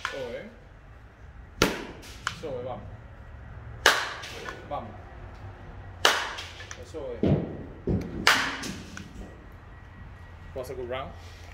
Sobe. Sobe, vamos. Vamos. Sobe. Was a good round.